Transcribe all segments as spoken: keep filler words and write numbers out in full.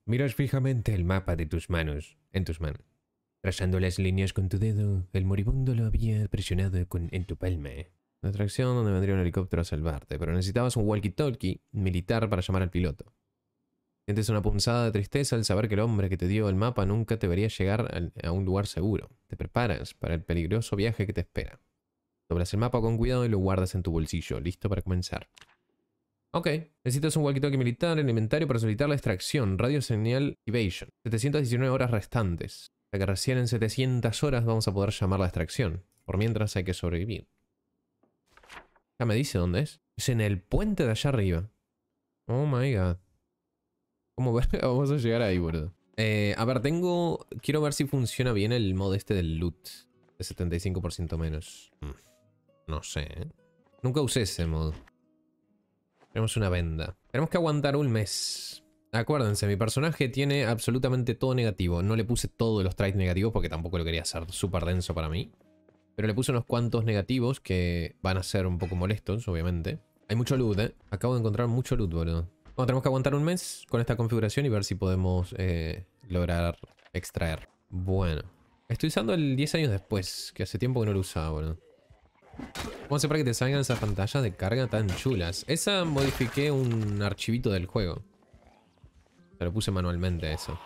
Miras fijamente el mapa de tus manos, en tus manos. Trazando las líneas con tu dedo, el moribundo lo había presionado con, en tu palma. La atracción donde vendría un helicóptero a salvarte, pero necesitabas un walkie-talkie militar para llamar al piloto. Sientes una punzada de tristeza al saber que el hombre que te dio el mapa nunca te vería llegar a un lugar seguro. Te preparas para el peligroso viaje que te espera. Doblas el mapa con cuidado y lo guardas en tu bolsillo, listo para comenzar. Ok, necesitas un walkie-talkie militar en inventario para solicitar la extracción, radio señal evasion. setecientas diecinueve horas restantes. O sea que recién en setecientas horas vamos a poder llamar la extracción. Por mientras hay que sobrevivir. Ya me dice dónde es. Es en el puente de allá arriba. Oh my god. ¿Cómo vamos a llegar ahí, boludo? Eh, a ver, tengo... Quiero ver si funciona bien el mod este del loot. De setenta y cinco por ciento menos. Hmm. No sé, ¿eh? Nunca usé ese mod. Tenemos una venda. Tenemos que aguantar un mes. Acuérdense, mi personaje tiene absolutamente todo negativo. No le puse todos los traits negativos porque tampoco lo quería hacer súper denso para mí. Pero le puse unos cuantos negativos que van a ser un poco molestos, obviamente. Hay mucho loot, ¿eh? Acabo de encontrar mucho loot, boludo. Bueno, tenemos que aguantar un mes con esta configuración y ver si podemos eh, lograr extraer. Bueno. Estoy usando el diez años después, que hace tiempo que no lo usaba, boludo. ¿Cómo hacer para que te salgan esas pantallas de carga tan chulas? Esa modifiqué un archivito del juego. Se lo puse manualmente eso.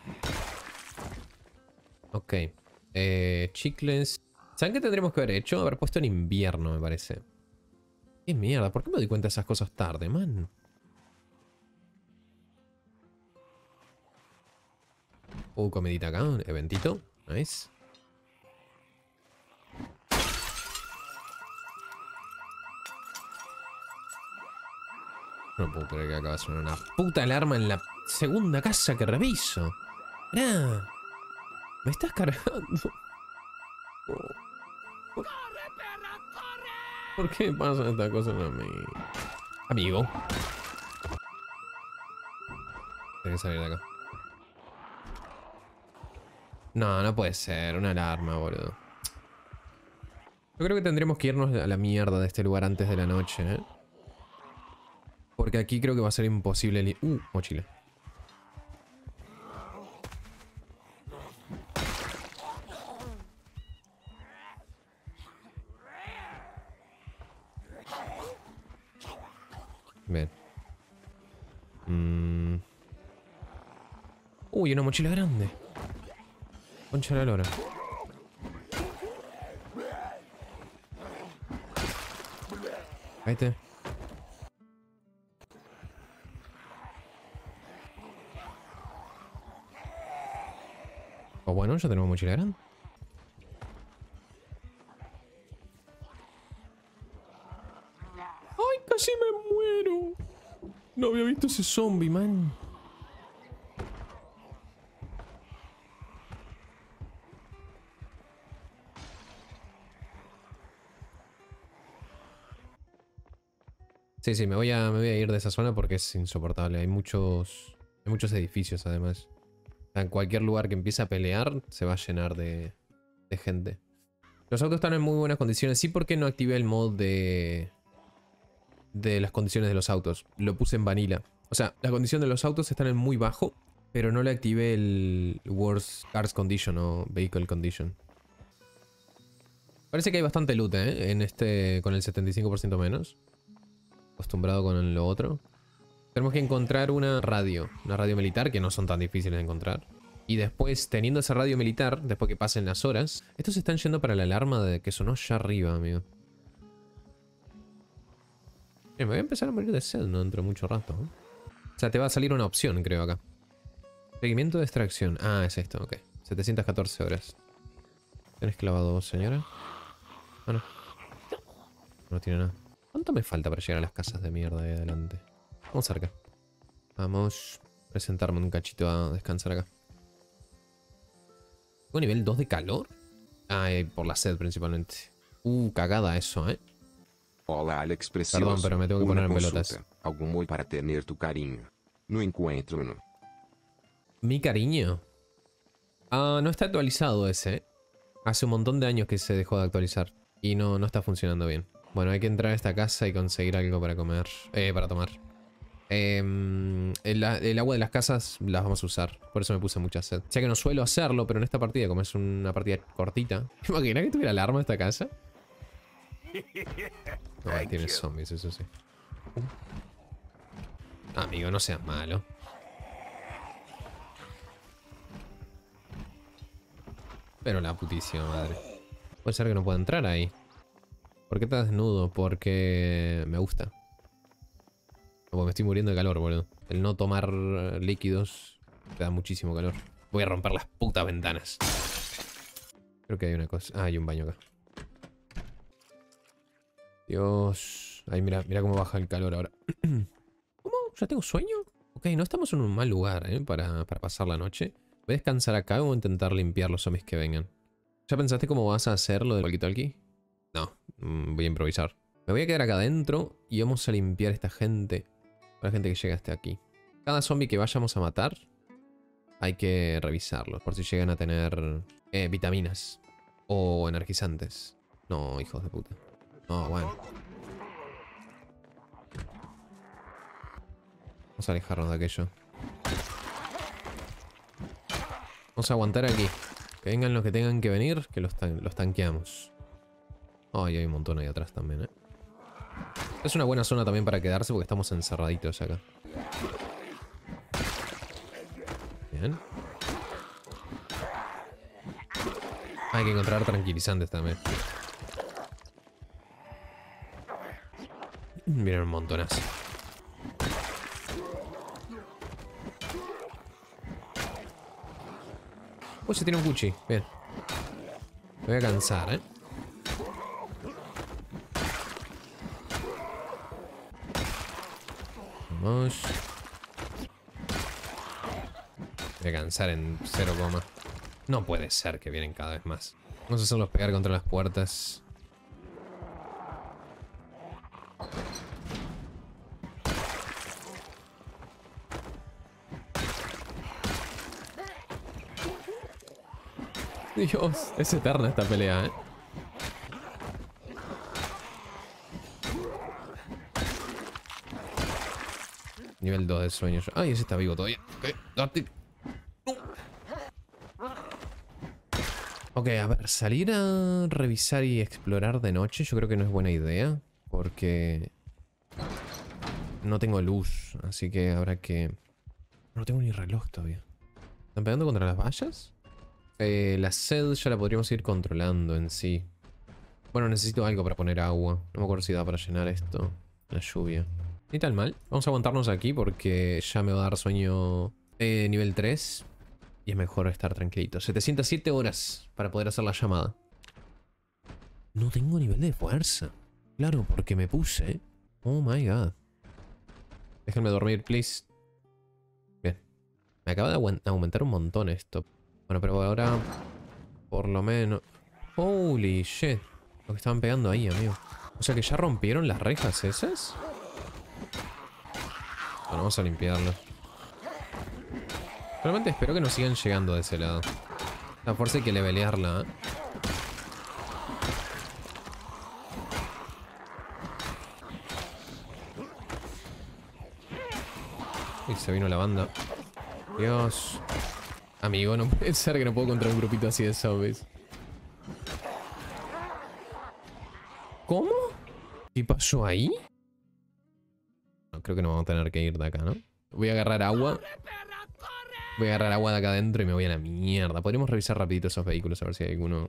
Ok. Eh, chicles. ¿Saben qué tendríamos que haber hecho? Haber puesto en invierno, me parece. ¿Qué mierda? ¿Por qué me doy cuenta de esas cosas tarde, man? Uh, comidita acá, un eventito. Nice. No puedo creer que acaba de sonar una puta alarma en la segunda casa que reviso. Mirá. Me estás cargando. Oh. ¿Por qué pasan estas cosas a mí? Amigo. Tengo que salir de acá. No, no puede ser. Una alarma, boludo. Yo creo que tendremos que irnos a la mierda de este lugar antes de la noche, ¿eh? Porque aquí creo que va a ser imposible el... Uh, mochila. Bien. Mm. Uy, una mochila grande. Concha de la lora. Cállate. O bueno, ya tenemos mochila grande. ¡Ay, casi me muero! No había visto ese zombie, man. Sí, sí, me voy a, me voy a ir de esa zona porque es insoportable. Hay muchos, hay muchos edificios, además. En cualquier lugar que empiece a pelear, se va a llenar de, de gente. Los autos están en muy buenas condiciones. Sí, porque no activé el mod de... de las condiciones de los autos. Lo puse en vanilla. O sea, las condiciones de los autos están en muy bajo, pero no le activé el Worst Cars Condition o Vehicle Condition. Parece que hay bastante loot, ¿eh? En este, con el setenta y cinco por ciento menos. Acostumbrado con lo otro. Tenemos que encontrar una radio. Una radio militar, que no son tan difíciles de encontrar. Y después, teniendo esa radio militar, después que pasen las horas... Estos se están yendo para la alarma de que sonó allá arriba, amigo. Eh, me voy a empezar a morir de sed, no dentro de mucho rato, ¿eh? O sea, te va a salir una opción, creo, acá. Seguimiento de extracción. Ah, es esto, ok. setecientas catorce horas. ¿Tienes clavado, señora? Ah, no. No tiene nada. ¿Cuánto me falta para llegar a las casas de mierda de adelante? Vamos cerca. Vamos a presentarme un cachito a descansar acá. ¿Tengo nivel dos de calor? Ah, eh, por la sed principalmente. Uh, cagada eso, ¿eh? Hola, Alex Precioso. Perdón, pero me tengo que poner en consulta. pelotas. ¿Algún molde para tener tu cariño? No encuentro uno. ¿Mi cariño? Ah, no está actualizado ese. Hace un montón de años que se dejó de actualizar. Y no, no está funcionando bien. Bueno, hay que entrar a esta casa y conseguir algo para comer. Eh, para tomar. Eh, el, el agua de las casas las vamos a usar. Por eso me puse mucha sed. O sea que no suelo hacerlo, pero en esta partida, como es una partida cortita. ¿Imagina que tuviera alarma esta casa? No, ahí tiene zombies, eso sí. Uh. Amigo, no seas malo. Pero la putísima madre. Puede ser que no pueda entrar ahí. ¿Por qué estás desnudo? Porque me gusta. Porque me estoy muriendo de calor, boludo. El no tomar líquidos te da muchísimo calor. Voy a romper las putas ventanas. Creo que hay una cosa. Ah, hay un baño acá. Dios. Ay, mira, mira cómo baja el calor ahora. ¿Cómo? ¿Ya tengo sueño? Ok, no estamos en un mal lugar, ¿eh? Para, para pasar la noche. Voy a descansar acá y voy a intentar limpiar los zombies que vengan. ¿Ya pensaste cómo vas a hacer lo del walkie-talkie? No, voy a improvisar. Me voy a quedar acá adentro y vamos a limpiar a esta gente. A la gente que llega hasta aquí. Cada zombie que vayamos a matar, hay que revisarlo. Por si llegan a tener eh, vitaminas o energizantes. No, hijos de puta. No, bueno. Vamos a alejarnos de aquello. Vamos a aguantar aquí. Que vengan los que tengan que venir, que los, tan los tanqueamos. Ay, oh, hay un montón ahí atrás también, ¿eh? Es una buena zona también para quedarse porque estamos encerraditos acá. Bien. Hay que encontrar tranquilizantes también. Miren un montonazo. Uy, se tiene un cuchi. Bien. Me voy a cansar, ¿eh? Vamos. Me voy a cansar en cero coma. No puede ser que vienen cada vez más. Vamos a hacerlos pegar contra las puertas. Dios, es eterna esta pelea, ¿eh? Nivel dos de sueño. Ay, ese está vivo todavía. Ok, date. Ok, a ver, salir a revisar y explorar de noche yo creo que no es buena idea. Porque no tengo luz, así que habrá que... No tengo ni reloj todavía. ¿Están pegando contra las vallas? Eh, la sed ya la podríamos ir controlando en sí. Bueno, necesito algo para poner agua. No me acuerdo si da para llenar esto. La lluvia. Ni tan mal. Vamos a aguantarnos aquí porque ya me va a dar sueño eh, nivel tres. Y es mejor estar tranquilito. setecientas siete horas para poder hacer la llamada. No tengo nivel de fuerza. Claro, porque me puse. Oh my god. Déjenme dormir, please. Bien. Me acaba de aumentar un montón esto. Bueno, pero ahora... Por lo menos... Holy shit. Lo que estaban pegando ahí, amigo. O sea que ya rompieron las rejas esas. Bueno, vamos a limpiarlo. Realmente espero que no sigan llegando de ese lado. La fuerza hay que levelearla, ¿eh? Uy, se vino la banda. Dios. Amigo, no puede ser que no puedo contra un grupito así de zombies. ¿Cómo? ¿Qué pasó ahí? No, creo que no vamos a tener que ir de acá, ¿no? Voy a agarrar agua. Voy a agarrar agua de acá adentro y me voy a la mierda. Podríamos revisar rapidito esos vehículos a ver si hay alguno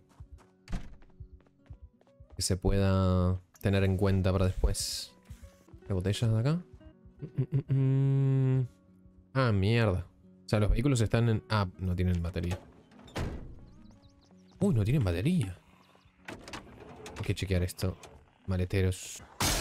que se pueda tener en cuenta para después. ¿Hay botellas de acá? Mm, mm, mm. Ah, mierda. O sea, los vehículos están en... Ah, no tienen batería. Uy, no tienen batería. Hay que chequear esto. Maleteros.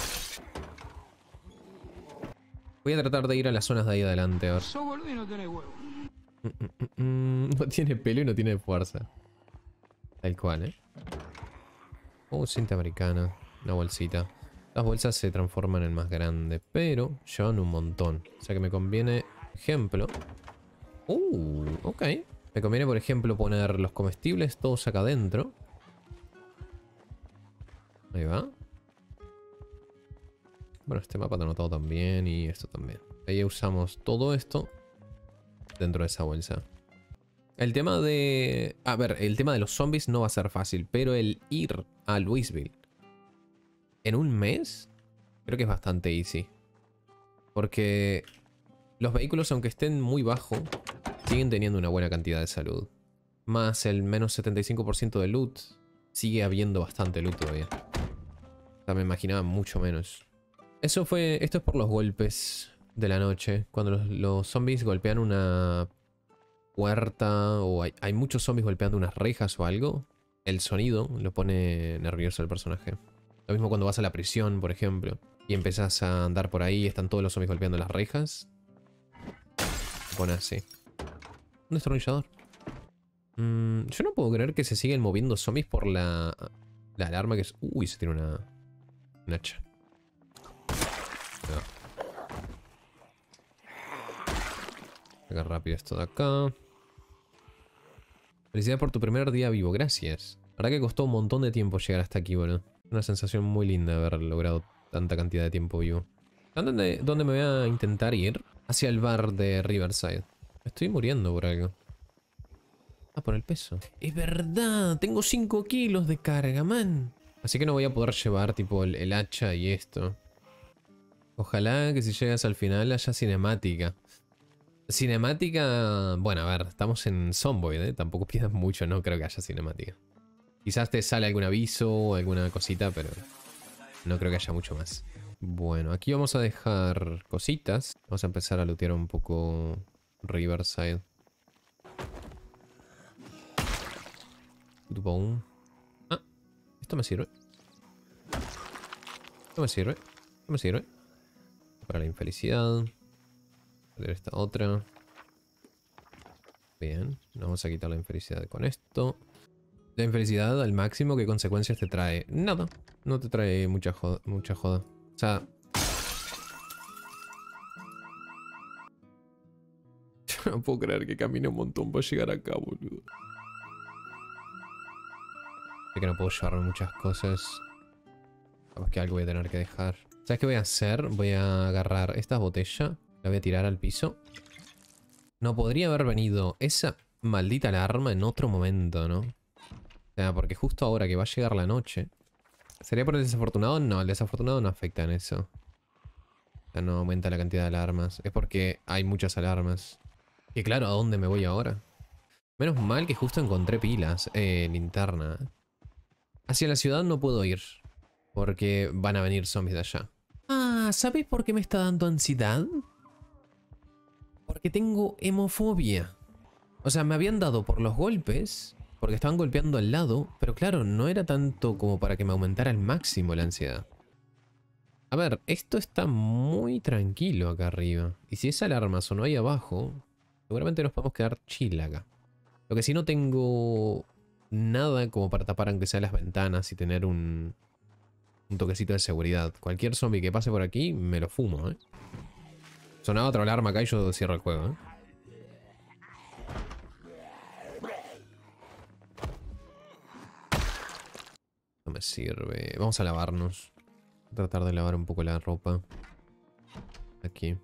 Voy a tratar de ir a las zonas de ahí adelante, a ver. Mm, mm, mm, no tiene pelo y no tiene fuerza. Tal cual, ¿eh? Oh, cinta americana. Una bolsita. Las bolsas se transforman en más grandes, pero llevan un montón. O sea que me conviene, ejemplo... Uh, ok. Me conviene, por ejemplo, poner los comestibles todos acá adentro. Ahí va. Bueno, este mapa está anotado también y esto también. Ahí usamos todo esto dentro de esa bolsa. El tema de... A ver, el tema de los zombies no va a ser fácil, pero el ir a Louisville en un mes creo que es bastante easy. Porque los vehículos, aunque estén muy bajo, siguen teniendo una buena cantidad de salud. Más el menos setenta y cinco por ciento de loot, sigue habiendo bastante loot todavía. O sea, me imaginaba mucho menos. Eso fue... Esto es por los golpes de la noche. Cuando los, los zombies golpean una puerta o hay, hay muchos zombies golpeando unas rejas o algo, el sonido lo pone nervioso al personaje. Lo mismo cuando vas a la prisión, por ejemplo, y empezás a andar por ahí y están todos los zombies golpeando las rejas. Se pone así. Un destornillador. Mm, yo no puedo creer que se siguen moviendo zombies por la, la alarma que es... Uy, se tiene una... Un hacha. Saca rápido esto de acá. Felicidades por tu primer día vivo, gracias. La verdad que costó un montón de tiempo llegar hasta aquí, bueno. Una sensación muy linda haber logrado tanta cantidad de tiempo vivo. ¿Dónde, dónde me voy a intentar ir? Hacia el bar de Riverside. Me estoy muriendo por algo. Ah, por el peso. Es verdad, tengo cinco kilos de carga, man. Así que no voy a poder llevar tipo el, el hacha y esto. Ojalá que si llegas al final haya cinemática. Cinemática... Bueno, a ver, estamos en Zomboid, ¿eh? Tampoco pidas mucho, no creo que haya cinemática. Quizás te sale algún aviso o alguna cosita, pero no creo que haya mucho más. Bueno, aquí vamos a dejar cositas. Vamos a empezar a lootear un poco Riverside. Boom. Ah, esto me sirve. Esto me sirve. Esto me sirve. Para la infelicidad. Esta otra. Bien, vamos a quitar la infelicidad con esto. La infelicidad al máximo, ¿qué consecuencias te trae? Nada, no te trae mucha joda, mucha joda. O sea... Yo no puedo creer que camine un montón para llegar acá, boludo. Sé que no puedo llevarme muchas cosas. Capaz que algo voy a tener que dejar. ¿Sabes qué voy a hacer? Voy a agarrar esta botella. La voy a tirar al piso. No podría haber venido esa maldita alarma en otro momento, ¿no? O sea, porque justo ahora que va a llegar la noche. ¿Sería por el desafortunado? No, el desafortunado no afecta en eso. O sea, no aumenta la cantidad de alarmas. Es porque hay muchas alarmas. Y claro, ¿a dónde me voy ahora? Menos mal que justo encontré pilas. Eh, linterna. Hacia la ciudad no puedo ir. Porque van a venir zombies de allá. Ah, ¿sabes por qué me está dando ansiedad? Porque tengo hemofobia. O sea, me habían dado por los golpes, porque estaban golpeando al lado, pero claro, no era tanto como para que me aumentara al máximo la ansiedad. A ver, esto está muy tranquilo acá arriba. Y si esa alarma sonó ahí abajo, seguramente nos podemos quedar chill acá. Lo que sí no tengo nada como para tapar aunque sea las ventanas y tener un, un toquecito de seguridad. Cualquier zombie que pase por aquí, me lo fumo, ¿eh? Sonaba otra alarma acá y yo cierro el juego, ¿eh? No me sirve. Vamos a lavarnos. Voy a tratar de lavar un poco la ropa. Aquí.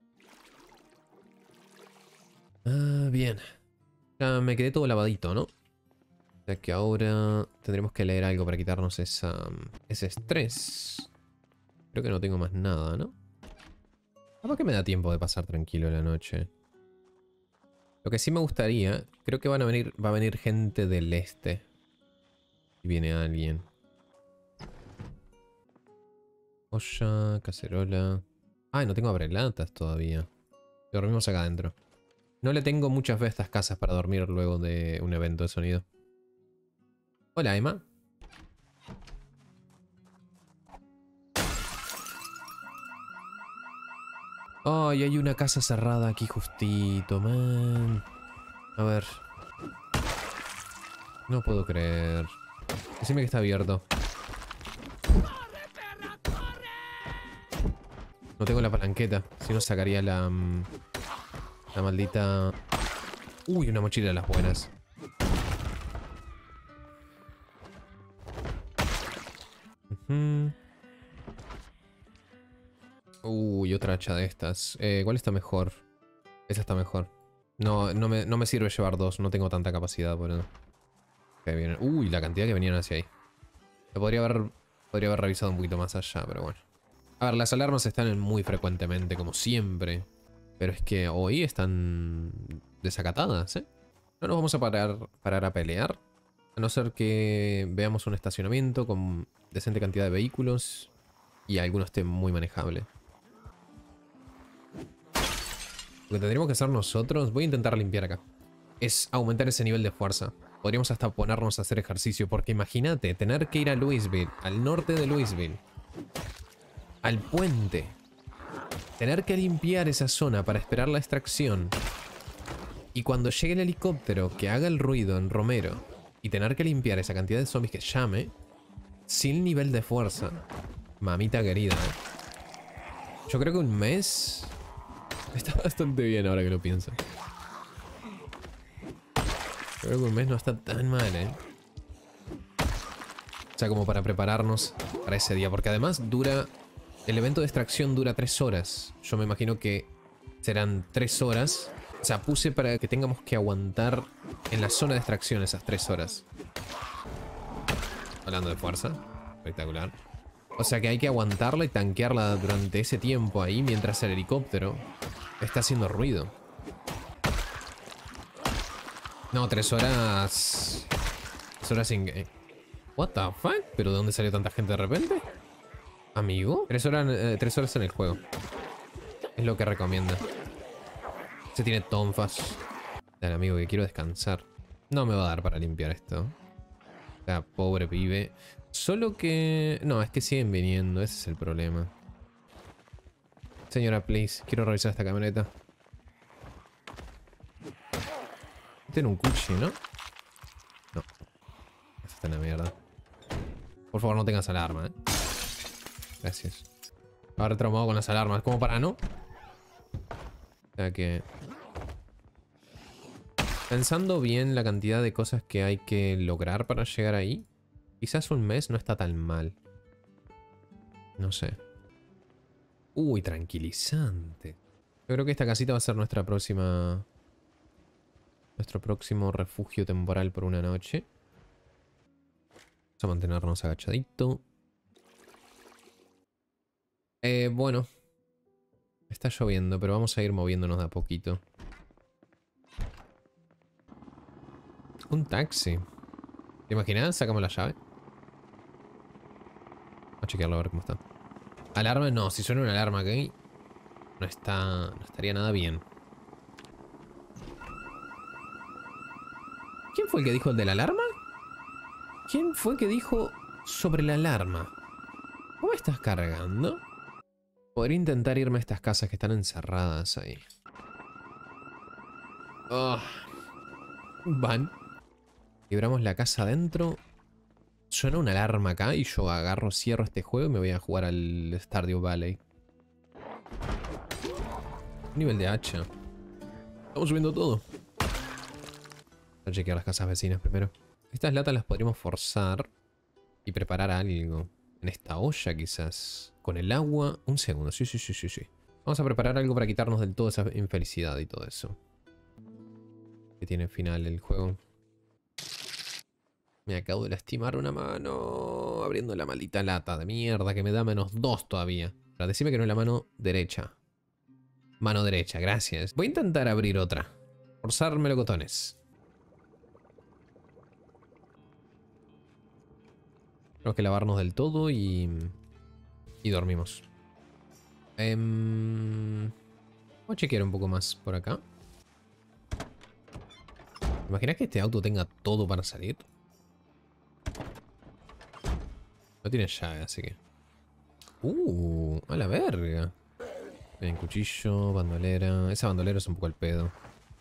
Ah, bien. Ya me quedé todo lavadito, ¿no? O sea que ahora tendremos que leer algo para quitarnos esa, ese estrés. Creo que no tengo más nada, ¿no? Capaz que me da tiempo de pasar tranquilo la noche. Lo que sí me gustaría, creo que van a venir, va a venir gente del este. Y viene alguien. Olla, cacerola. Ay, no tengo abrelatas todavía. Dormimos acá adentro. No le tengo mucha fe a estas casas para dormir luego de un evento de sonido. Hola, Emma. Ay, hay una casa cerrada aquí justito, man. A ver. No puedo creer. Decime que está abierto. No tengo la palanqueta. Si no sacaría la... La maldita... Uy, una mochila de las buenas. Uh-huh. Uy, otra hacha de estas. Eh, ¿cuál está mejor? Esa está mejor. No, no me, no me sirve llevar dos. No tengo tanta capacidad por eso. Que vienen. Uy, la cantidad que venían hacia ahí. Lo podría haber, podría haber revisado un poquito más allá, pero bueno. A ver, las alarmas están muy frecuentemente, como siempre. Pero es que hoy están desacatadas, ¿eh? No nos vamos a parar, parar a pelear. A no ser que veamos un estacionamiento con decente cantidad de vehículos y alguno esté muy manejable. Lo que tendríamos que hacer nosotros, voy a intentar limpiar acá, es aumentar ese nivel de fuerza. Podríamos hasta ponernos a hacer ejercicio, porque imagínate, tener que ir a Louisville, al norte de Louisville, al puente, tener que limpiar esa zona para esperar la extracción, y cuando llegue el helicóptero que haga el ruido en Romero, y tener que limpiar esa cantidad de zombies que llame, sin nivel de fuerza. Mamita querida, ¿eh? Yo creo que un mes está bastante bien ahora que lo pienso. Creo que un mes no está tan mal, ¿eh? O sea, como para prepararnos para ese día. Porque además dura... El evento de extracción dura tres horas. Yo me imagino que serán tres horas. O sea, puse para que tengamos que aguantar en la zona de extracción esas tres horas. Hablando de fuerza. Espectacular. O sea que hay que aguantarla y tanquearla durante ese tiempo ahí mientras el helicóptero está haciendo ruido. No, tres horas... Tres horas sin... What the fuck? ¿Pero de dónde salió tanta gente de repente? ¿Amigo? Tres horas, eh, tres horas en el juego. Es lo que recomienda. Se tiene tonfas. Dale, amigo, que quiero descansar. No me va a dar para limpiar esto. O sea, pobre pibe. Solo que... No, es que siguen viniendo. Ese es el problema. Señora, please. Quiero revisar esta camioneta. Tiene un cuchi, ¿no? No. Esta está en la mierda. Por favor, no tengas alarma, ¿eh? Gracias. Ahora traumado con las alarmas. ¿Cómo para no? O sea que... Pensando bien la cantidad de cosas que hay que lograr para llegar ahí, quizás un mes no está tan mal. No sé. Uy, tranquilizante. Yo creo que esta casita va a ser nuestra próxima... Nuestro próximo refugio temporal por una noche. Vamos a mantenernos agachadito. Eh, bueno. Está lloviendo, pero vamos a ir moviéndonos de a poquito. Un taxi. ¿Te imaginas? Sacamos la llave. Vamos a chequearlo a ver cómo está. Alarma, no. Si suena una alarma aquí, no está... No estaría nada bien. ¿Quién fue el que dijo el de la alarma? ¿Quién fue el que dijo sobre la alarma? ¿Cómo estás cargando? Podría intentar irme a estas casas que están encerradas ahí. Oh. Van. Libramos la casa adentro. Suena una alarma acá y yo agarro, cierro este juego y me voy a jugar al Stardew Valley. Nivel de hacha. Estamos subiendo todo. Voy a chequear las casas vecinas primero. Estas latas las podríamos forzar y preparar algo. En esta olla quizás. Con el agua. Un segundo. Sí, sí, sí, sí, sí. Vamos a preparar algo para quitarnos del todo esa infelicidad y todo eso. Que tiene final el juego. Me acabo de lastimar una mano. Abriendo la maldita lata de mierda que me da menos dos todavía. Pero decime que no es la mano derecha. Mano derecha, gracias. Voy a intentar abrir otra. Forzar melocotones. Tenemos que lavarnos del todo y... Y dormimos. Um, voy a chequear un poco más por acá. ¿Te imaginas que este auto tenga todo para salir? No tiene llave, así que... Uh, a la verga. Bien, cuchillo, bandolera. Esa bandolera es un poco al pedo.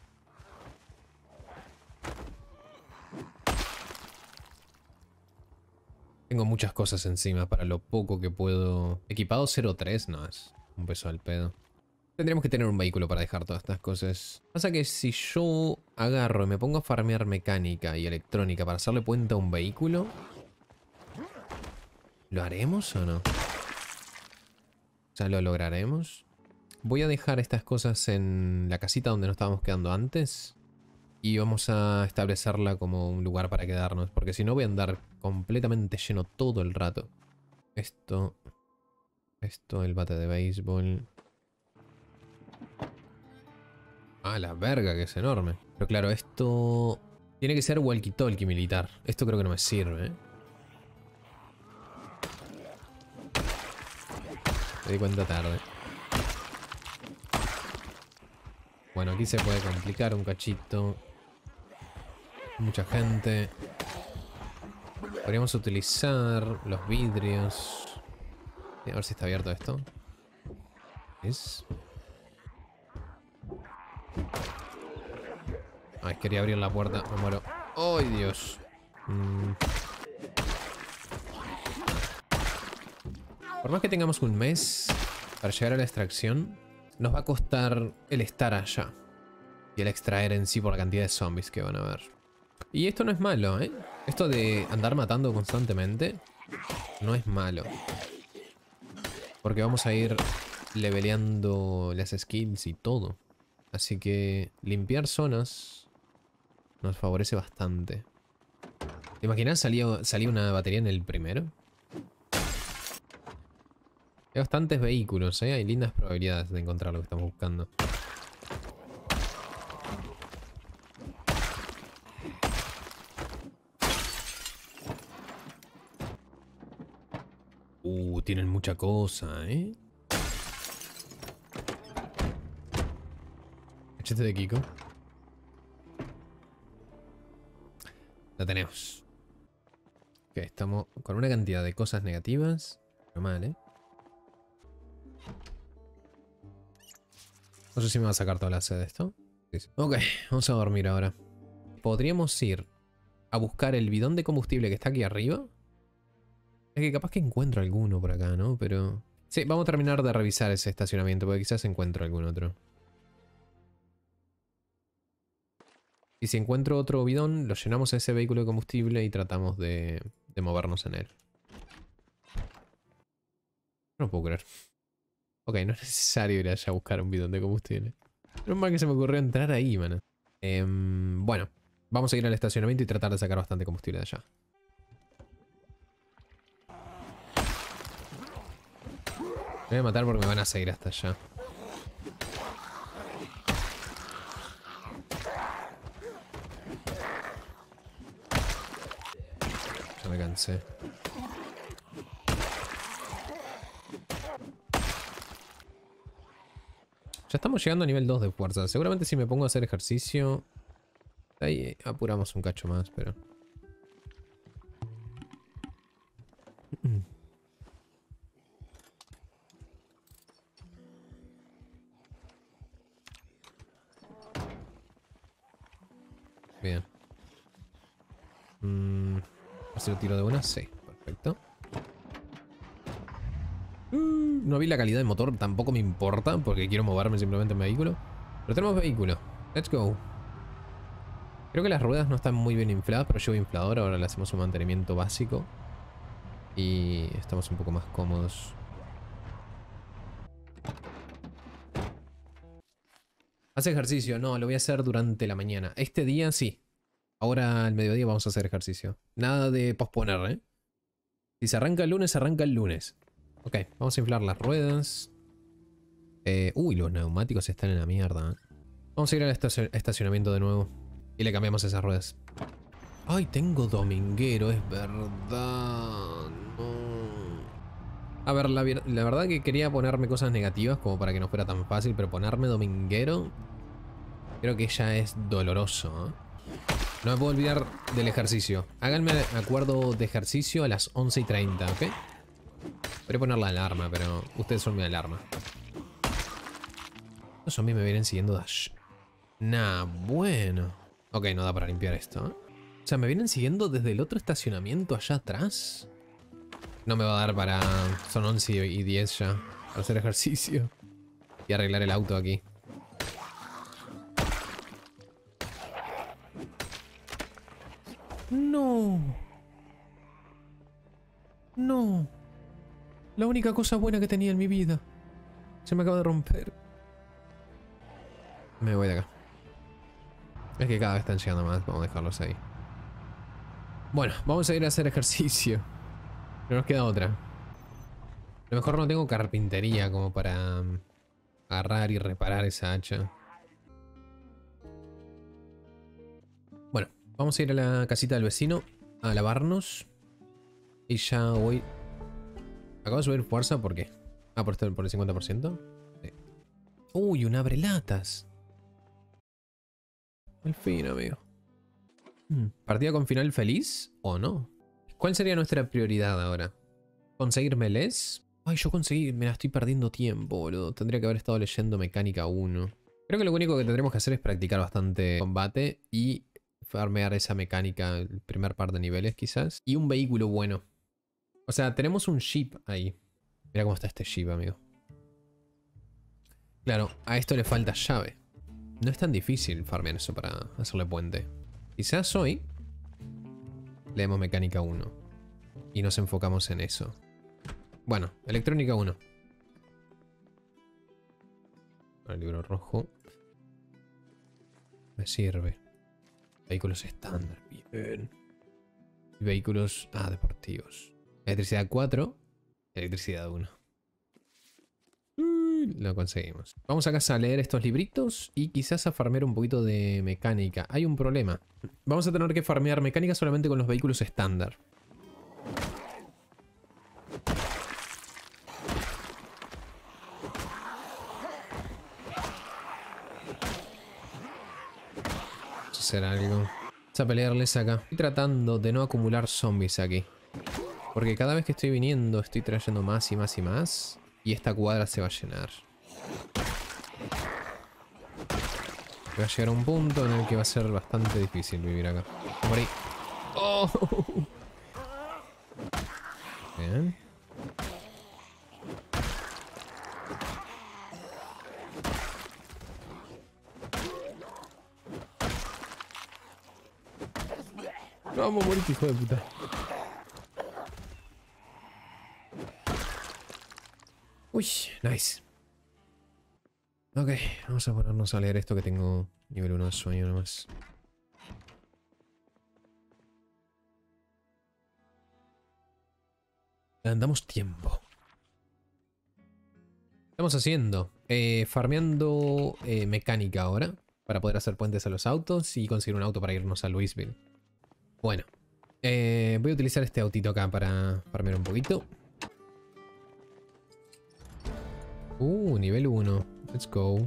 Tengo muchas cosas encima para lo poco que puedo... Equipado cero tres, no, es un peso al pedo. Tendríamos que tener un vehículo para dejar todas estas cosas. Pasa que si yo agarro y me pongo a farmear mecánica y electrónica para hacerle puente a un vehículo... ¿Lo haremos o no? O Ya lo lograremos. Voy a dejar estas cosas en la casita donde nos estábamos quedando antes. Y vamos a establecerla como un lugar para quedarnos. Porque si no voy a andar completamente lleno todo el rato. Esto. Esto, el bate de béisbol. Ah, la verga, que es enorme. Pero claro, esto... Tiene que ser walkie-talkie militar. Esto creo que no me sirve, ¿eh? Me di cuenta tarde. Bueno, aquí se puede complicar un cachito. Mucha gente. Podríamos utilizar los vidrios. A ver si está abierto esto. ¿Es? Ay, quería abrir la puerta. Me muero. ¡Ay, Dios! Mm. Por más que tengamos un mes para llegar a la extracción, nos va a costar el estar allá. Y el extraer en sí por la cantidad de zombies que van a haber. Y esto no es malo, ¿eh? Esto de andar matando constantemente no es malo. Porque vamos a ir leveleando las skills y todo. Así que limpiar zonas nos favorece bastante. ¿Te imaginas salía, salía una batería en el primero? Hay bastantes vehículos, ¿eh? Hay lindas probabilidades de encontrar lo que estamos buscando. Uh, tienen mucha cosa, ¿eh? Échate de Kiko. La tenemos. Ok, estamos con una cantidad de cosas negativas. Pero mal, ¿eh? No sé si me va a sacar toda la sed de esto. Sí, sí. Ok, vamos a dormir ahora. Podríamos ir a buscar el bidón de combustible que está aquí arriba. Es que capaz que encuentro alguno por acá, ¿no? Pero... Sí, vamos a terminar de revisar ese estacionamiento porque quizás encuentro algún otro. Y si encuentro otro bidón, lo llenamos a ese vehículo de combustible y tratamos de, de movernos en él. No puedo creer. Ok, no es necesario ir allá a buscar un bidón de combustible. No es mal que se me ocurrió entrar ahí, mano. Eh, bueno, vamos a ir al estacionamiento y tratar de sacar bastante combustible de allá. Me voy a matar porque me van a seguir hasta allá. Ya me cansé. Ya estamos llegando a nivel dos de fuerza. Seguramente si me pongo a hacer ejercicio... Ahí apuramos un cacho más, pero... Bien. Mm, ¿hacer tiro de una? Sí, perfecto. Mm, no vi la calidad del motor, tampoco me importa, porque quiero moverme simplemente en vehículo. Pero tenemos vehículo. Let's go. Creo que las ruedas no están muy bien infladas, pero llevo inflador. Ahora le hacemos un mantenimiento básico. Y estamos un poco más cómodos. ¿Hace ejercicio? No, lo voy a hacer durante la mañana. Este día sí. Ahora al mediodía vamos a hacer ejercicio. Nada de posponer, ¿eh? Si se arranca el lunes, se arranca el lunes. Ok, vamos a inflar las ruedas. Eh, uy, los neumáticos están en la mierda, ¿eh? Vamos a ir al estacion estacionamiento de nuevo. Y le cambiamos esas ruedas. Ay, tengo dominguero, es verdad. No. A ver, la, la verdad que quería ponerme cosas negativas como para que no fuera tan fácil, pero ponerme dominguero creo que ya es doloroso, ¿eh? No me puedo olvidar del ejercicio. Háganme acuerdo de ejercicio a las once y treinta, ¿ok? Podría poner la alarma, pero ustedes son mi alarma. Los zombies me vienen siguiendo de allá. Nah, bueno. Ok, no da para limpiar esto, ¿eh? O sea, ¿me vienen siguiendo desde el otro estacionamiento allá atrás? No me va a dar para... Son once y diez ya. Para hacer ejercicio. Y arreglar el auto aquí. No. No. La única cosa buena que tenía en mi vida. Se me acaba de romper. Me voy de acá. Es que cada vez están llegando más. Vamos a dejarlos ahí. Bueno, vamos a ir a hacer ejercicio. No nos queda otra. A lo mejor no tengo carpintería como para um, agarrar y reparar esa hacha. Bueno, vamos a ir a la casita del vecino a lavarnos. Y ya voy... Acabo de subir fuerza, ¿por qué? Ah, por, por el cincuenta por ciento. Sí. Uy, un abrelatas. Al fin, amigo. Hmm. ¿Partida con final feliz o no? ¿Cuál sería nuestra prioridad ahora? ¿Conseguir melés? Ay, yo conseguí... Me la estoy perdiendo tiempo, boludo. Tendría que haber estado leyendo mecánica uno. Creo que lo único que tendremos que hacer es practicar bastante combate y farmear esa mecánica, el primer par de niveles quizás. Y un vehículo bueno. O sea, tenemos un jeep ahí. Mira cómo está este jeep, amigo. Claro, a esto le falta llave. No es tan difícil farmear eso para hacerle puente. Quizás hoy leemos mecánica uno y nos enfocamos en eso. Bueno, electrónica uno. El libro rojo. Me sirve. Vehículos estándar. Bien. Vehículos... Ah, deportivos. Electricidad cuatro. Electricidad uno. Lo conseguimos. Vamos a casa a leer estos libritos y quizás a farmear un poquito de mecánica. Hay un problema. Vamos a tener que farmear mecánica solamente con los vehículos estándar. Vamos a hacer algo. Vamos a pelearles acá. Estoy tratando de no acumular zombies aquí. Porque cada vez que estoy viniendo estoy trayendo más y más y más. Y esta cuadra se va a llenar. Voy a llegar a un punto en el que va a ser bastante difícil vivir acá. Morí. Oh. Bien. No, vamos a morir, hijo de puta. Uy, nice. Ok, vamos a ponernos a leer esto que tengo nivel uno de sueño nomás. Andamos tiempo. ¿Qué estamos haciendo? Eh, farmeando eh, mecánica ahora. Para poder hacer puentes a los autos y conseguir un auto para irnos a Louisville. Bueno. Eh, voy a utilizar este autito acá para farmear un poquito. Uh, nivel uno. Let's go.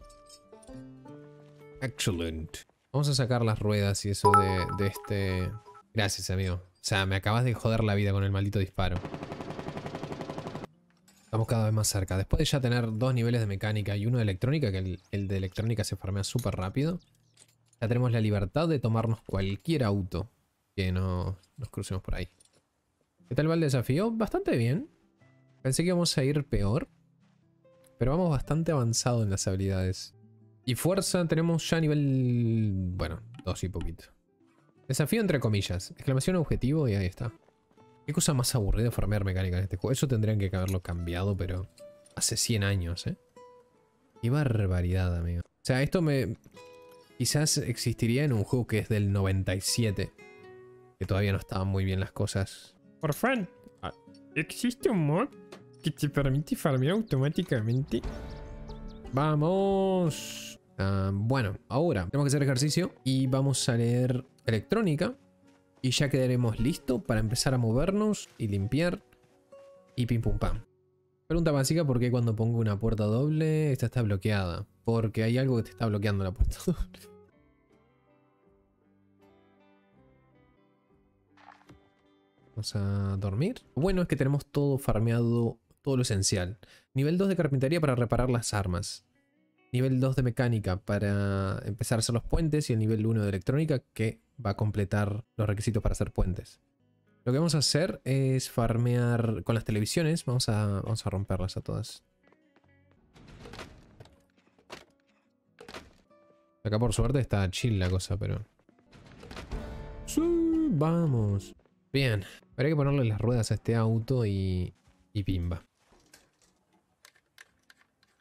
Excellent. Vamos a sacar las ruedas y eso de, de este... Gracias, amigo. O sea, me acabas de joder la vida con el maldito disparo. Estamos cada vez más cerca. Después de ya tener dos niveles de mecánica y uno de electrónica, que el, el de electrónica se farmea súper rápido, ya tenemos la libertad de tomarnos cualquier auto que no, nos crucemos por ahí. ¿Qué tal va el desafío? Bastante bien. Pensé que íbamos a ir peor. Pero vamos bastante avanzado en las habilidades. Y fuerza tenemos ya nivel... Bueno, dos y poquito. Desafío entre comillas. Exclamación objetivo y ahí está. Qué cosa más aburrida farmear mecánica en este juego. Eso tendrían que haberlo cambiado, pero... Hace cien años, ¿eh? Qué barbaridad, amigo. O sea, esto me... Quizás existiría en un juego que es del noventa y siete. Que todavía no estaban muy bien las cosas. Por fan, ¿existe un mod que te permite farmear automáticamente? ¡Vamos! Uh, bueno, ahora tenemos que hacer ejercicio y vamos a leer electrónica. Y ya quedaremos listos para empezar a movernos y limpiar. Y pim pum pam. Pregunta básica: ¿por qué cuando pongo una puerta doble esta está bloqueada? Porque hay algo que te está bloqueando la puerta doble. Vamos a dormir. Lo bueno es que tenemos todo farmeado, todo lo esencial. Nivel dos de carpintería para reparar las armas. Nivel dos de mecánica para empezar a hacer los puentes. Y el nivel uno de electrónica que va a completar los requisitos para hacer puentes. Lo que vamos a hacer es farmear con las televisiones. Vamos a, vamos a romperlas a todas. Acá por suerte está chill la cosa, pero... Sí, vamos. Bien. Habría que ponerle las ruedas a este auto y... Y pimba.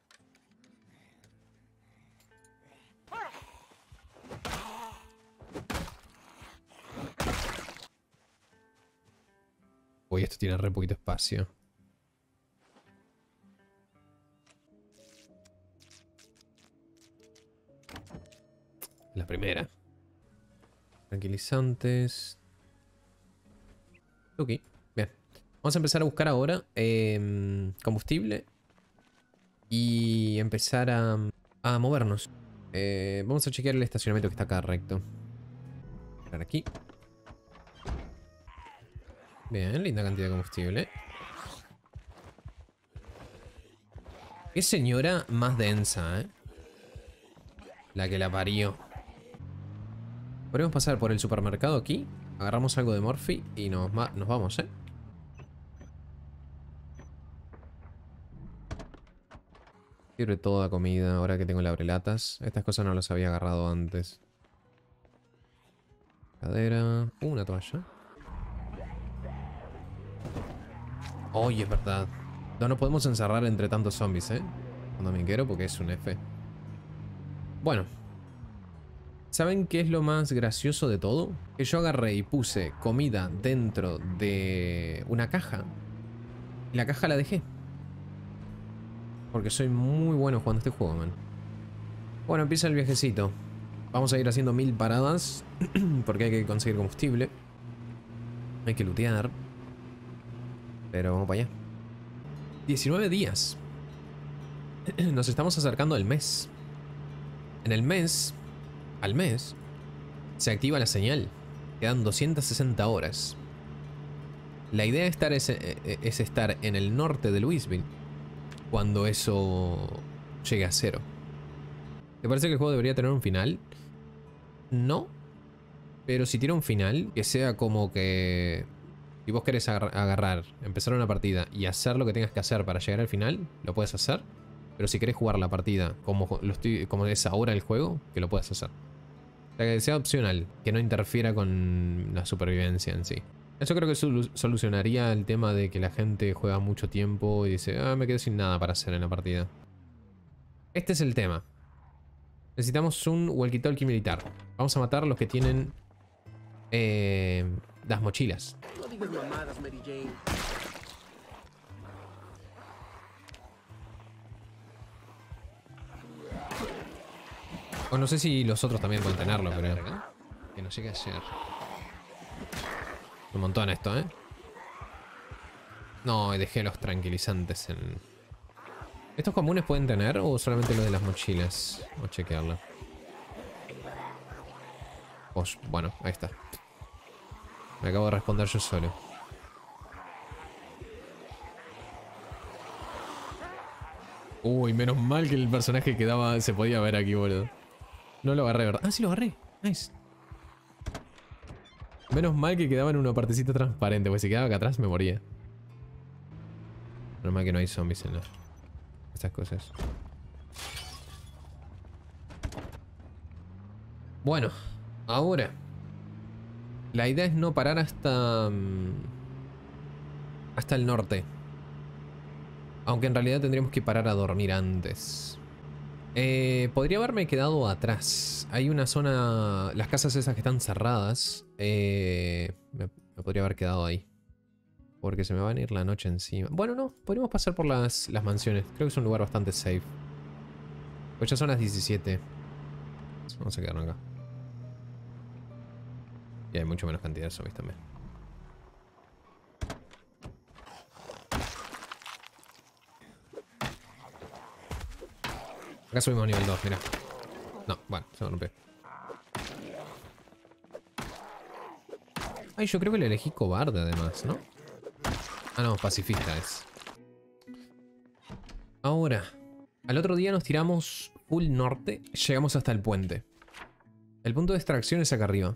Uy, esto tiene re poquito espacio. La primera. Tranquilizantes. Ok, bien. Vamos a empezar a buscar ahora eh, combustible. Y empezar a, a movernos. Eh, vamos a chequear el estacionamiento que está acá recto. Entrar aquí. Bien, linda cantidad de combustible. Qué señora más densa, ¿eh? La que la parió. Podemos pasar por el supermercado aquí. Agarramos algo de Morphy y nos, nos vamos, ¿eh? Sirve toda comida ahora que tengo el abrelatas. Estas cosas no las había agarrado antes. Cadera. Uh, una toalla. Oye, es verdad. No nos podemos encerrar entre tantos zombies, ¿eh? Cuando me quiero porque es un F. Bueno. ¿Saben qué es lo más gracioso de todo? Que yo agarré y puse comida dentro de una caja. Y la caja la dejé. Porque soy muy bueno jugando este juego, man. Bueno, empieza el viajecito. Vamos a ir haciendo mil paradas. Porque hay que conseguir combustible. Hay que lootear. Pero vamos para allá. diecinueve días. Nos estamos acercando al mes. En el mes... Al mes... Se activa la señal. Quedan doscientas sesenta horas. La idea de estar es, es estar en el norte de Louisville. Cuando eso llegue a cero. ¿Te parece que el juego debería tener un final? No. Pero si tiene un final, que sea como que... Si vos querés agar agarrar, empezar una partida y hacer lo que tengas que hacer para llegar al final, lo puedes hacer. Pero si querés jugar la partida como, lo estoy, como es ahora el juego, que lo puedas hacer. O sea, que sea opcional, que no interfiera con la supervivencia en sí. Eso creo que sol solucionaría el tema de que la gente juega mucho tiempo y dice, ah, me quedo sin nada para hacer en la partida. Este es el tema. Necesitamos un walkie-talkie militar. Vamos a matar a los que tienen eh, las mochilas. No digas mamadas, Mary Jane. O no sé si los otros también pueden tenerlo, pero... Que no sé qué hacer. Un montón esto, ¿eh? No, dejé los tranquilizantes en... ¿Estos comunes pueden tener o solamente los de las mochilas? Vamos a chequearlo. Pues, bueno, ahí está. Me acabo de responder yo solo. Uy, menos mal que el personaje quedaba... Se podía ver aquí, boludo. No lo agarré, ¿verdad? Ah, sí lo agarré. Nice. Menos mal que quedaba en una partecita transparente, porque si quedaba acá atrás me moría. Menos mal que no hay zombies en las... estas cosas. Bueno, ahora. La idea es no parar hasta... hasta el norte. Aunque en realidad tendríamos que parar a dormir antes. Eh, podría haberme quedado atrás. Hay una zona... Las casas esas que están cerradas. Eh, me, me podría haber quedado ahí. Porque se me va a venir la noche encima. Bueno, no. Podríamos pasar por las, las mansiones. Creo que es un lugar bastante safe. Pues ya son las diecisiete. Vamos a quedarnos acá. Y hay mucho menos cantidad de zombies también. Acá subimos a nivel dos, mira. No, bueno, se me rompió. Ay, yo creo que le elegí cobarde además, ¿no? Ah, no, pacifista es. Ahora, al otro día nos tiramos full norte. Llegamos hasta el puente. El punto de extracción es acá arriba.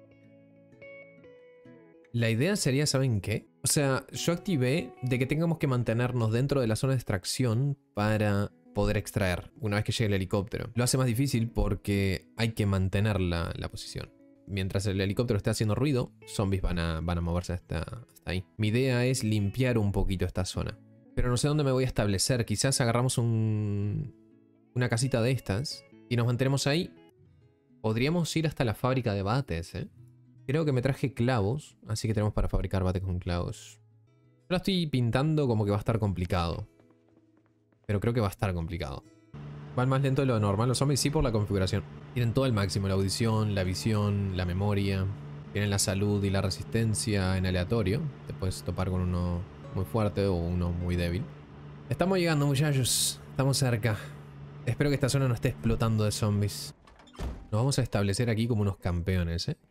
La idea sería, ¿saben qué? O sea, yo activé de que tengamos que mantenernos dentro de la zona de extracción para poder extraer una vez que llegue el helicóptero. Lo hace más difícil porque hay que mantener la, la posición. Mientras el helicóptero esté haciendo ruido, zombies van a, van a moverse hasta, hasta ahí. Mi idea es limpiar un poquito esta zona. Pero no sé dónde me voy a establecer. Quizás agarramos un, una casita de estas y nos mantenemos ahí. Podríamos ir hasta la fábrica de bates, ¿eh? Creo que me traje clavos, así que tenemos para fabricar bates con clavos. lo estoy pintando como que va a estar complicado. Pero creo que va a estar complicado. Van más lento de lo normal los zombies, sí, por la configuración. Tienen todo al máximo, la audición, la visión, la memoria. Tienen la salud y la resistencia en aleatorio. Te puedes topar con uno muy fuerte o uno muy débil. Estamos llegando, muchachos. Estamos cerca. Espero que esta zona no esté explotando de zombies. Nos vamos a establecer aquí como unos campeones, ¿eh?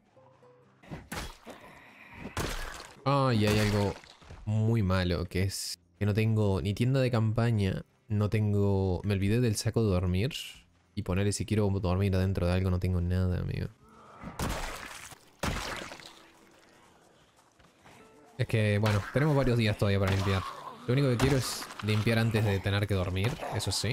Ah, y hay algo muy malo, que es que no tengo ni tienda de campaña, no tengo... Me olvidé del saco de dormir. Y ponerle si quiero dormir adentro de algo, no tengo nada, amigo. Es que, bueno, tenemos varios días todavía para limpiar. Lo único que quiero es limpiar antes de tener que dormir, eso sí.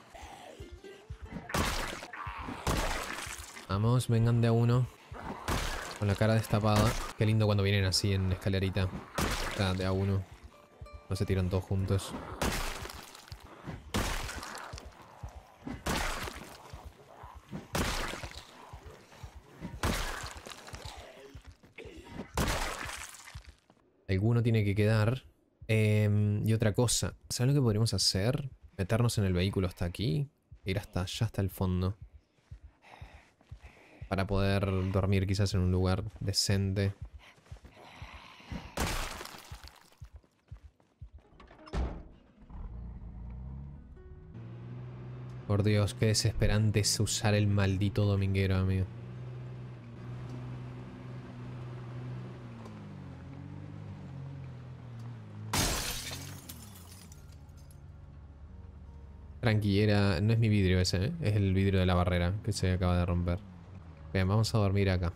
Vamos, vengan de a uno. Con la cara destapada. Qué lindo cuando vienen así en escalerita. O sea, de a uno. No se tiran todos juntos. Alguno tiene que quedar. Eh, y otra cosa. ¿Saben lo que podríamos hacer? Meternos en el vehículo hasta aquí. Ir hasta allá, hasta el fondo. Para poder dormir quizás en un lugar decente. Por Dios, qué desesperante es usar el maldito dominguero, amigo. Tranquila, no es mi vidrio ese, ¿eh? Es el vidrio de la barrera que se acaba de romper. Bien, vamos a dormir acá.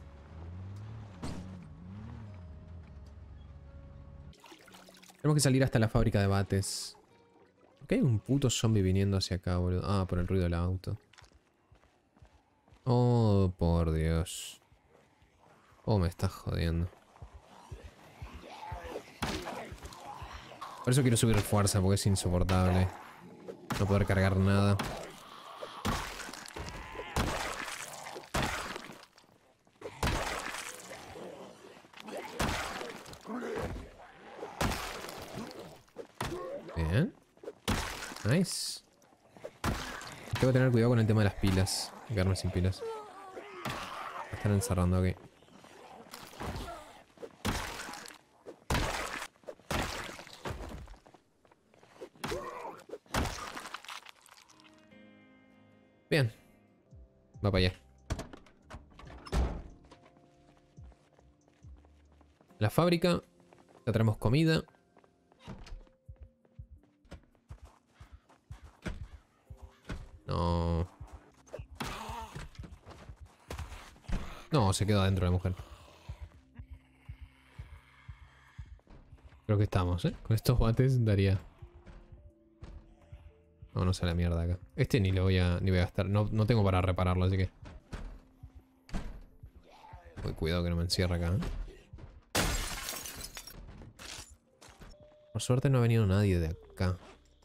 Tenemos que salir hasta la fábrica de bates. ¿Por qué hay un puto zombie viniendo hacia acá, boludo? Ah, por el ruido del auto. Oh, por Dios. Oh, me estás jodiendo. Por eso quiero subir fuerza, porque es insoportable no poder cargar nada. Bien. Nice. Tengo que tener cuidado con el tema de las pilas. Quedarme sin pilas. Me están encerrando aquí. Bien. Va para allá. La fábrica. Ya tenemos comida. No. No, se quedó adentro la mujer. Creo que estamos, ¿eh? Con estos bates daría... No, no sé la mierda acá. Este ni lo voy a, ni voy a gastar. No, no tengo para repararlo, así que... Uy, cuidado que no me encierre acá, ¿eh? Por suerte no ha venido nadie de acá.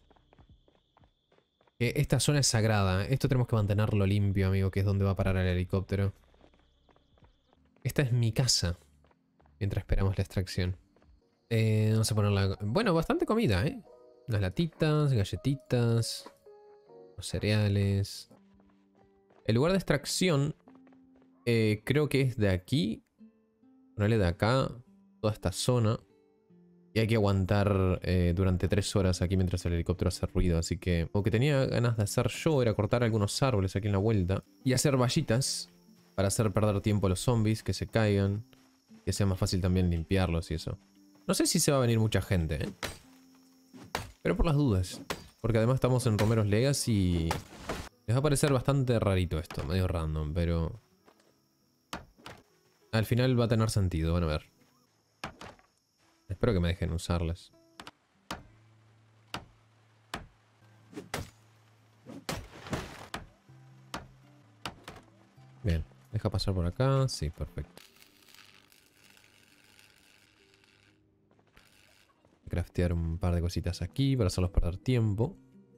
Eh, esta zona es sagrada. Esto tenemos que mantenerlo limpio, amigo, que es donde va a parar el helicóptero. Esta es mi casa. Mientras esperamos la extracción. Eh, vamos a ponerla... Bueno, bastante comida, ¿eh? Unas latitas, galletitas, los cereales. El lugar de extracción eh, creo que es de aquí. Ponerle de acá, toda esta zona. Y hay que aguantar eh, durante tres horas aquí mientras el helicóptero hace ruido. Así que lo que tenía ganas de hacer yo era cortar algunos árboles aquí en la vuelta. Y hacer vallitas para hacer perder tiempo a los zombies, que se caigan. Que sea más fácil también limpiarlos y eso. No sé si se va a venir mucha gente, ¿eh? Pero por las dudas. Porque además estamos en Romero's Legacy y... Les va a parecer bastante rarito esto, medio random, pero... Al final va a tener sentido, van a ver. Espero que me dejen usarlas. Bien, deja pasar por acá. Sí, perfecto. Craftear un par de cositas aquí para hacerlos perder tiempo.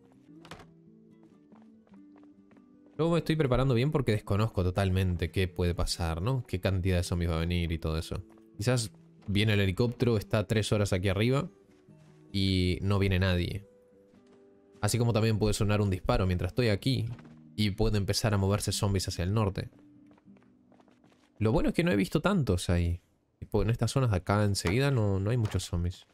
Luego me estoy preparando bien porque desconozco totalmente qué puede pasar, ¿no? Qué cantidad de zombies va a venir y todo eso. Quizás viene el helicóptero, está tres horas aquí arriba y no viene nadie. Así como también puede sonar un disparo mientras estoy aquí y puede empezar a moverse zombies hacia el norte. Lo bueno es que no he visto tantos ahí. Tipo, en estas zonas de acá enseguida no, no hay muchos zombies.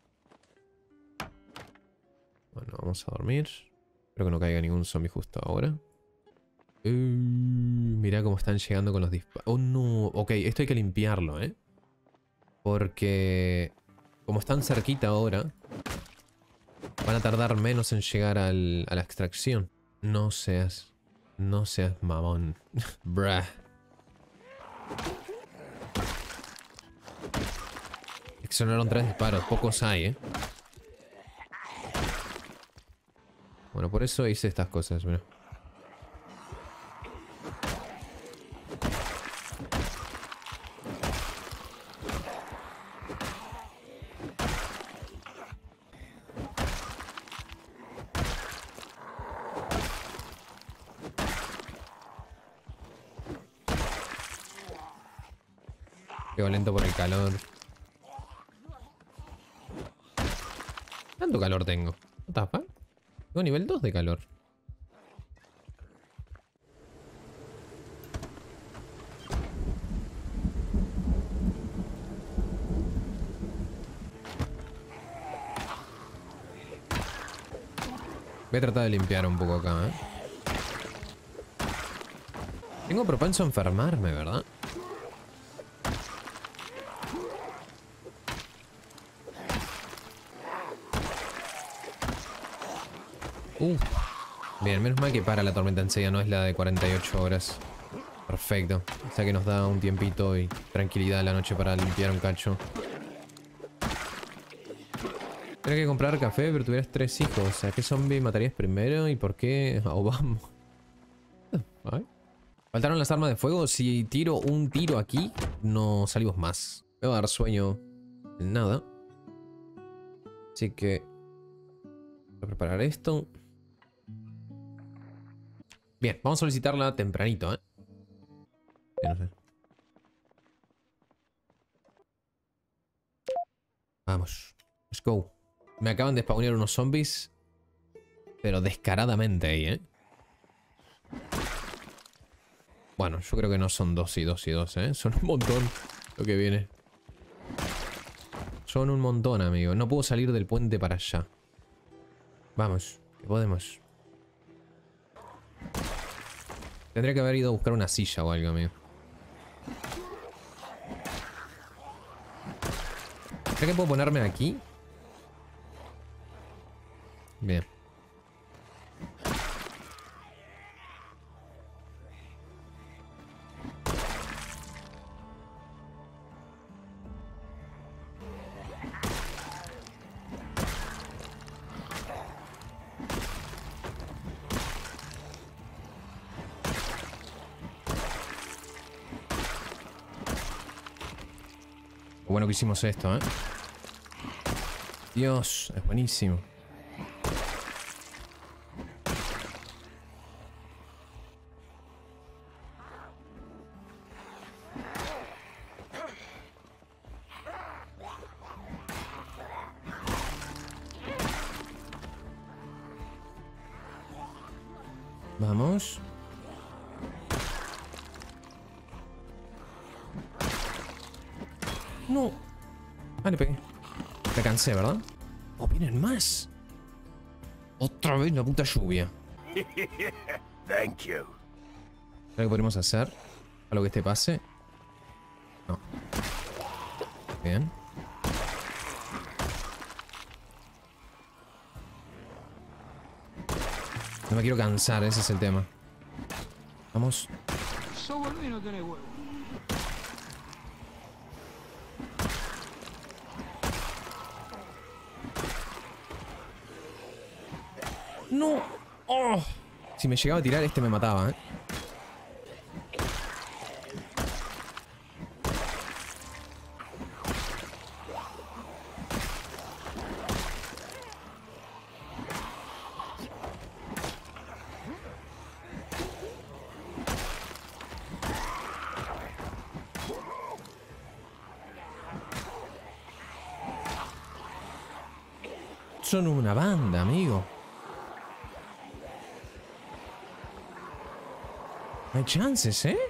Bueno, vamos a dormir. Espero que no caiga ningún zombie justo ahora. Uh, mirá cómo están llegando con los disparos. Oh, no. Ok, esto hay que limpiarlo, ¿eh? Porque como están cerquita ahora, van a tardar menos en llegar al, a la extracción. No seas... No seas mamón. Bruh. Sonaron tres disparos. Pocos hay, ¿eh? Bueno, por eso hice estas cosas, mira. Qué lento por el calor. ¿Cuánto calor tengo? ¿No tapa? Tengo nivel dos de calor. Voy a tratar de limpiar un poco acá, ¿eh? Tengo propenso a enfermarme, ¿verdad? Uh. Bien, menos mal que para la tormenta enseguida, no es la de cuarenta y ocho horas. Perfecto. O sea que nos da un tiempito y tranquilidad a la noche para limpiar un cacho. Tendría que comprar café, pero tuvieras tres hijos. ¿A qué zombie matarías primero y por qué a Obama? Ay. Faltaron las armas de fuego. Si tiro un tiro aquí, no salimos más. Me va a dar sueño en nada. Así que voy a preparar esto. Bien, vamos a solicitarla tempranito, ¿eh? Ya no sé. Vamos. Let's go. Me acaban de spawnear unos zombies. Pero descaradamente ahí, ¿eh? Bueno, yo creo que no son dos y dos y dos, ¿eh? Son un montón lo que viene. Son un montón, amigo. No puedo salir del puente para allá. Vamos, que podemos. Tendría que haber ido a buscar una silla o algo, amigo. ¿Será que puedo ponerme aquí? Bien. Bueno que hicimos esto, ¿eh? Dios, es buenísimo. Vamos. No. Ah, le pegué. Me cansé, ¿verdad? Oh, vienen más. Otra vez la puta lluvia. Thank you. ¿Qué podemos hacer? A lo que este pase. No. Bien. No me quiero cansar, ese es el tema. Vamos. No. Oh. Si me llegaba a tirar, este me mataba, ¿eh? son una banda, amigo. No hay chances, ¿eh?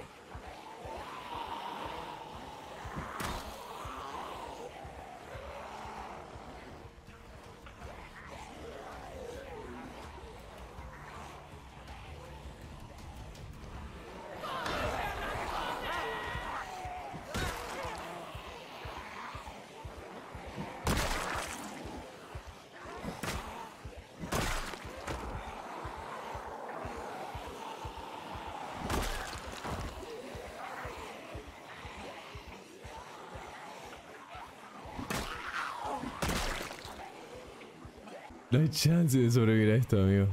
No hay chance de sobrevivir a esto, amigo.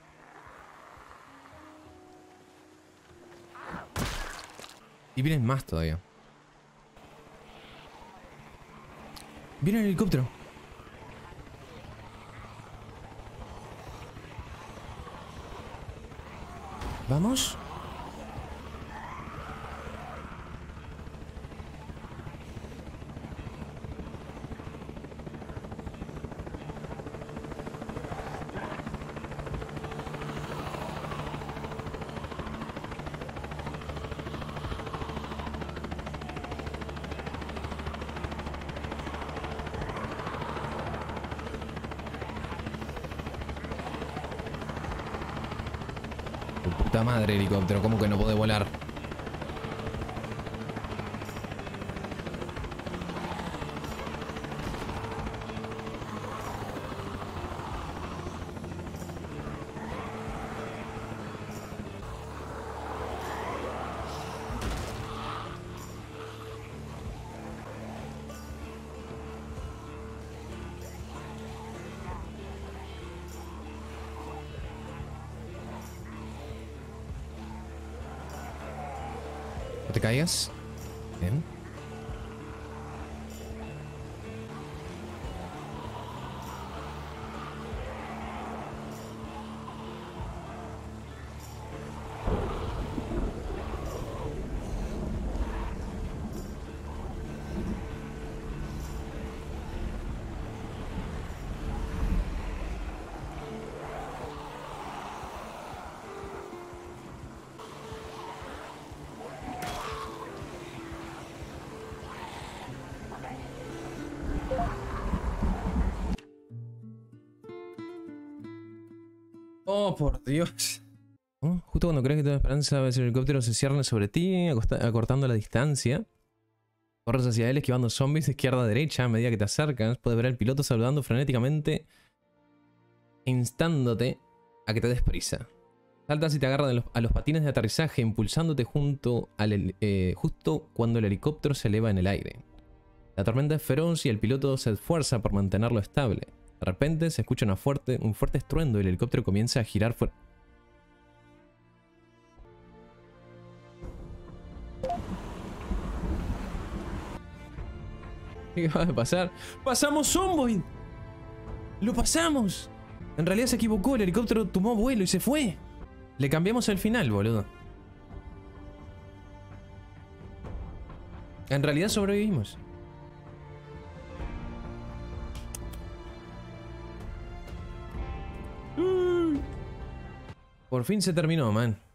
Y vienen más todavía. Viene el helicóptero. ¿Vamos? Puta madre, helicóptero, ¿cómo que no puede volar? ¿No te caigas? Bien. Oh, por Dios. ¿Oh? Justo cuando crees que toda esperanza va a ser el helicóptero se cierra sobre ti, acortando la distancia. Corres hacia él esquivando zombies de izquierda a derecha a medida que te acercas. Puedes ver al piloto saludando frenéticamente, instándote a que te des prisa. Saltas y te agarras a los, a los patines de aterrizaje, impulsándote junto al, eh, justo cuando el helicóptero se eleva en el aire. La tormenta es feroz y el piloto se esfuerza por mantenerlo estable. De repente se escucha una fuerte, un fuerte estruendo y el helicóptero comienza a girar fuera. ¿Qué va a pasar? ¡Pasamos Zomboid! ¡Lo pasamos! En realidad se equivocó, el helicóptero tomó vuelo y se fue. Le cambiamos el final, boludo. En realidad sobrevivimos. Por fin se terminó, man.